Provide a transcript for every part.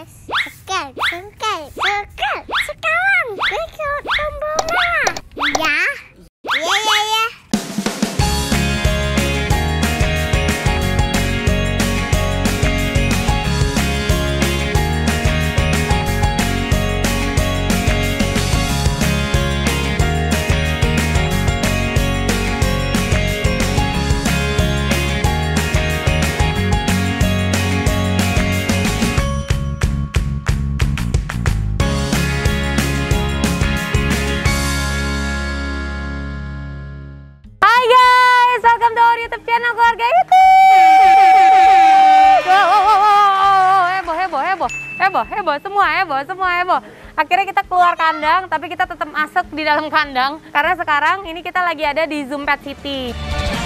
Sekarang ikut tombol merah. Ya. Ya. Welcome to our YouTube channel Keluarga YouTube. Heboh, semua heboh. Akhirnya kita keluar kandang, tapi kita tetap masuk di dalam kandang karena sekarang ini kita lagi ada di Zoom Pet City.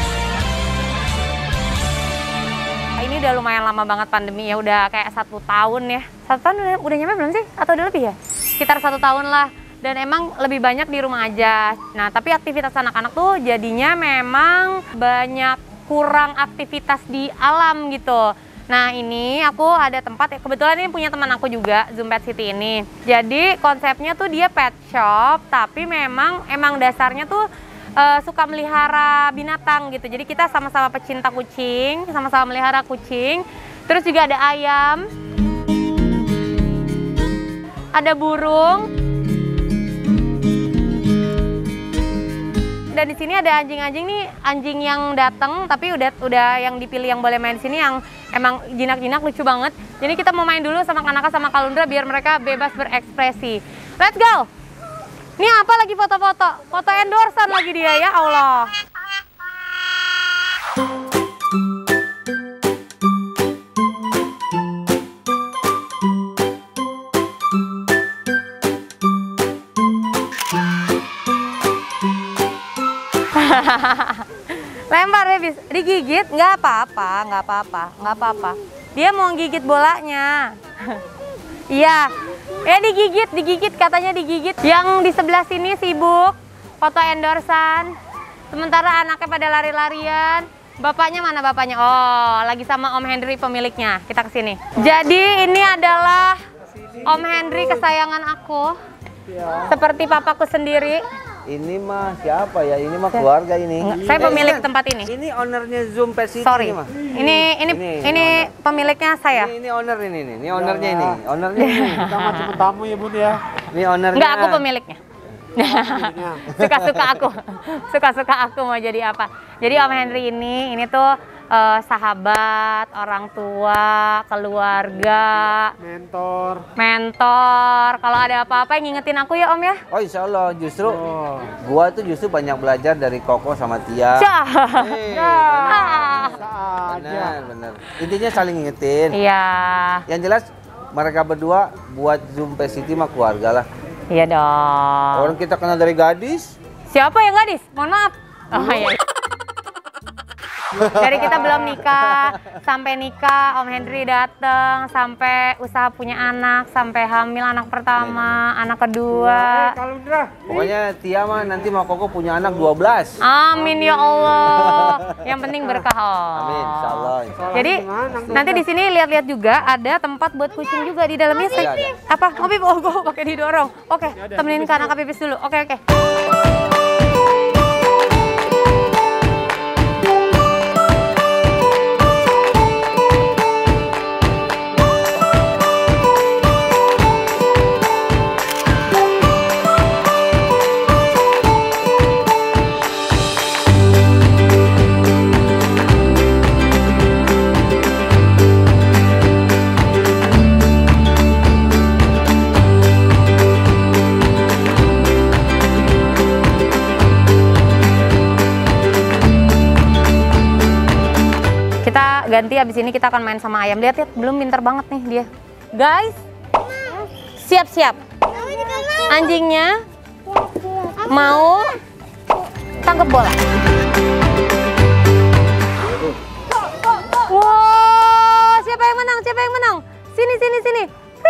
Ini udah lumayan lama banget pandemi ya, udah kayak 1 tahun ya. 1 tahun udah nyampe belum sih? Atau udah lebih ya? Sekitar 1 tahun lah. Dan emang lebih banyak di rumah aja. Nah, tapi aktivitas anak-anak tuh jadinya memang banyak kurang aktivitas di alam gitu. Nah, ini aku ada tempat, kebetulan ini punya teman aku juga, Zoom Pet City ini. Jadi konsepnya tuh dia pet shop, tapi emang dasarnya tuh suka melihara binatang gitu. Jadi kita sama-sama pecinta kucing, sama-sama melihara kucing. Terus juga ada ayam, ada burung. Dan di sini ada anjing-anjing nih, anjing yang datang tapi udah yang dipilih yang boleh main di sini yang emang jinak-jinak lucu banget. Jadi kita mau main dulu sama Kanaka sama Kalundra biar mereka bebas berekspresi. Let's go. Ini apa lagi foto-foto? Foto endorsan lagi dia ya Allah. Lempar bebis, digigit nggak apa-apa. Dia mau gigit bolanya. Iya, digigit katanya digigit. Yang di sebelah sini sibuk foto endorsan. Sementara anaknya pada lari-larian. Bapaknya mana bapaknya? Oh, lagi sama Om Henry pemiliknya. Kita kesini. Jadi ini adalah Om Henry kesayangan aku. Ya. Seperti papaku sendiri. Ini mah siapa ya? Ini mah keluarga ini. Saya pemilik tempat ini. Ini ownernya Zoom Pet City. Sorry. Mah. Ini pemiliknya saya. Ini owner ini. Ini ownernya ini. Ownernya ini. Kita macam tamu ya Bun ya. Ini ownernya. Enggak, aku pemiliknya. Suka-suka aku mau jadi apa. Jadi Om Henry ini tuh sahabat, orang tua, keluarga, mentor. Kalau ada apa-apa ngingetin aku ya Om ya. Oh insya Allah, justru gua tuh banyak belajar dari Koko sama Tia. Bener. Intinya saling ngingetin. Iya. Yang jelas mereka berdua buat Zoom Pet City mah keluarga lah. Iya dong. Orang kita kenal dari gadis. Siapa yang gadis? Mohon maaf. Oh iya. Dari kita belum nikah, sampai nikah, Om Henry datang, sampai usaha punya anak, sampai hamil anak pertama, anak kedua. Pokoknya Tia mah nanti mau Koko punya anak 12. Amin ya Allah. Yang penting berkah. Amin, insya Allah. Jadi nanti di sini lihat-lihat juga ada tempat buat kucing juga di dalamnya. Apa? Ngopi? Oh, gue pakai didorong. Oke, temenin Kanaka pipis dulu. Oke. Ganti, abis ini kita akan main sama ayam. Lihat, belum pintar banget nih dia. Guys, siap-siap. Anjingnya mau tangkap bola. Wow, siapa yang menang? Sini.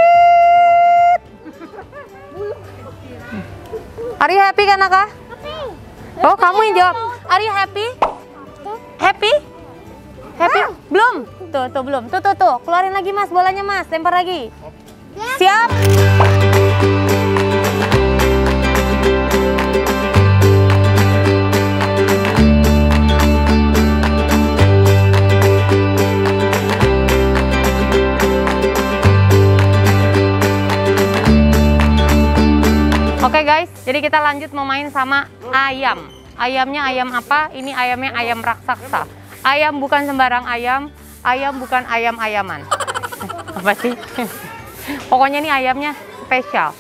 Are you happy, Kanaka? Oh, kamu yang jawab. Are you happy? Happy? Belum? Tuh, belum. Tuh. Keluarin lagi Mas, bolanya Mas, lempar lagi. Siap? Oke guys, jadi kita lanjut mau main sama ayam. Ayamnya ayam apa? Ini ayamnya ayam raksasa. Ayam bukan sembarang ayam, ayam bukan ayam-ayaman. Apa sih? Pokoknya ini ayamnya spesial.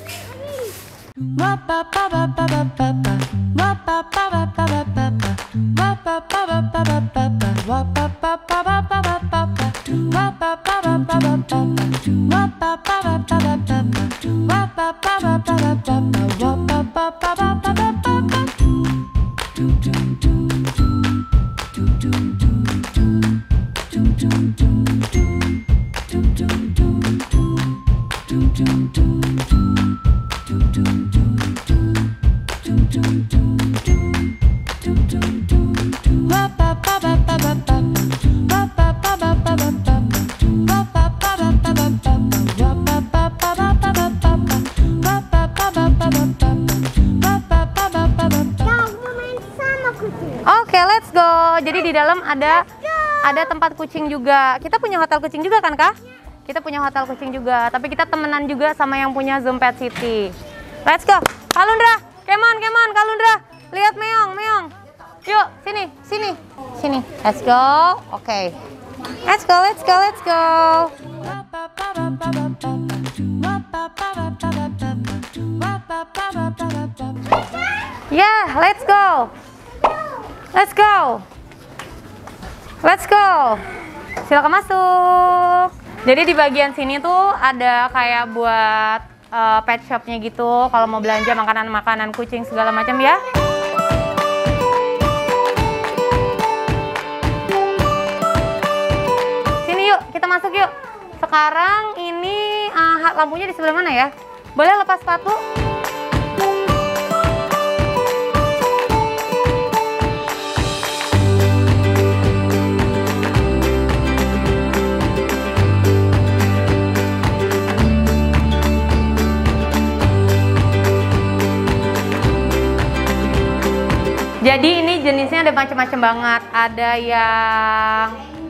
Oke, let's go. Jadi di dalam ada tempat kucing juga. Kita punya hotel kucing juga kan, Kak? Kita punya hotel kucing juga, tapi kita temenan juga sama yang punya Zoom Pet City. Let's go. Kalundra, come on, Kalundra. Lihat meong. Yuk, sini. Let's go. Oke. Let's go. Yeah, let's go. Silakan masuk. Jadi di bagian sini tuh ada kayak buat pet shopnya gitu. Kalau mau belanja makanan kucing segala macam ya. Sini yuk, kita masuk yuk. Sekarang ini lampunya di sebelah mana ya? Boleh lepas sepatu? Jadi ini jenisnya ada macam-macam banget. Ada yang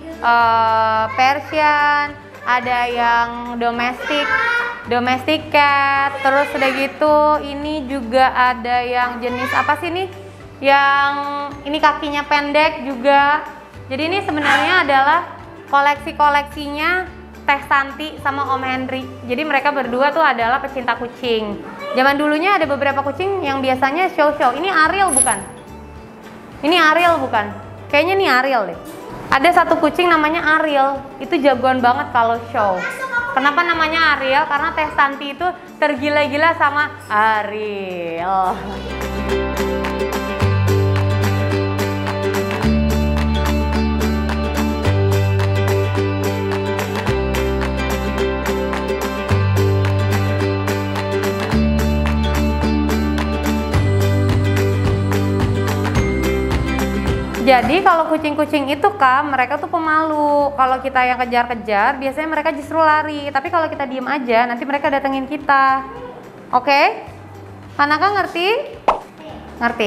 Persian, ada yang domestic cat. Terus udah gitu, ini juga ada yang jenis apa sih nih? Yang ini kakinya pendek juga. Jadi ini sebenarnya adalah koleksinya Teh Santi sama Om Henry. Jadi mereka berdua tuh adalah pecinta kucing. Zaman dulunya ada beberapa kucing yang biasanya show-show. Ini Ariel bukan? Ini Ariel bukan? Kayaknya ini Ariel deh. Ada satu kucing namanya Ariel, itu jagoan banget kalau show. Kenapa namanya Ariel? Karena Teh Santi itu tergila-gila sama Ariel. Jadi kalau kucing-kucing itu Kak, mereka tuh pemalu. Kalau kita yang kejar-kejar, biasanya mereka justru lari. Tapi kalau kita diem aja, nanti mereka datengin kita. Oke? Kanaka ngerti? Ngerti.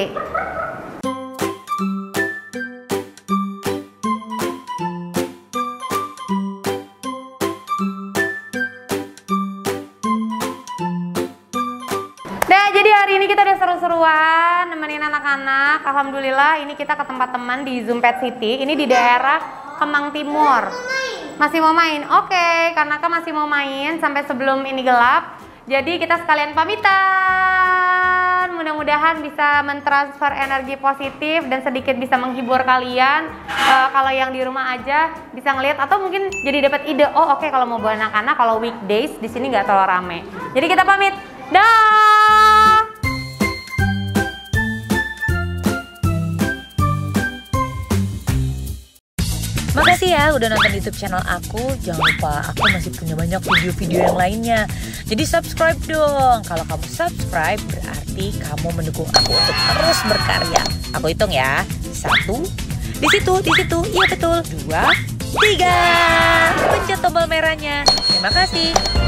Jadi hari ini kita udah seru-seruan nemenin anak-anak. Alhamdulillah ini kita ke tempat teman di Zoom Pet City. Ini di daerah Kemang Timur. Masih mau main? Oke, karena masih mau main sampai sebelum ini gelap. Jadi kita sekalian pamitan. Mudah-mudahan bisa mentransfer energi positif dan sedikit bisa menghibur kalian. Kalau yang di rumah aja bisa ngeliat atau mungkin jadi dapat ide. Oh oke, kalau mau bawa anak-anak kalau weekdays di sini nggak terlalu rame. Jadi kita pamit. Dah. Makasih ya udah nonton YouTube channel aku. Jangan lupa aku masih punya banyak video-video yang lainnya. Jadi subscribe dong. Kalau kamu subscribe berarti kamu mendukung aku untuk terus berkarya. Aku hitung ya. 1, di situ, iya betul. 2, 3. Pencet tombol merahnya. Terima kasih.